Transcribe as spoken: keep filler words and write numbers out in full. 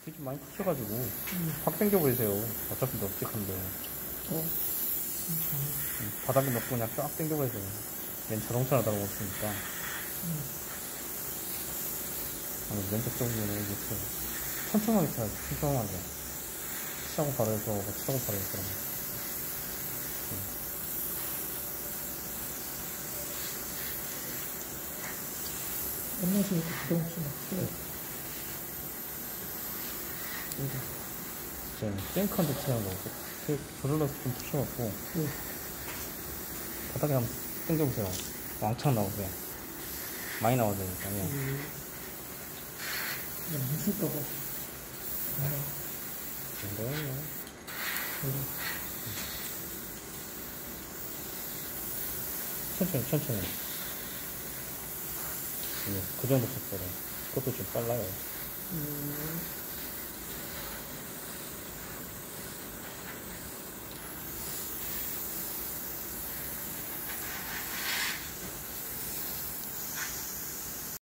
뒤 좀 많이 푸셔가지고 음. 확 당겨버리세요. 어차피 넓직한데. 어. 음, 바닥에 넣고 그냥 쫙 당겨버리세요. 맨 자동차로 달아고 있으니까. 음. 아니, 왼쪽 쪽이면 이게 그 천천하게 쳐야지, 천천하게. 치자고 바로 해서, 치자고 바로 해서. 옛날식으로 부정 없이 막 튀어요. 진짜 땡크한테 치는 거. 그, 조절러서 좀 푸셔갖고. 네. 바닥에 한번 당겨보세요. 왕창 나오세요. 많이 나와야 되니까요. 음. 그냥 무슨 떠가. 이거요. 천천히, 천천히. 네, 그 정도 속도로. 그것도 좀 빨라요. 음.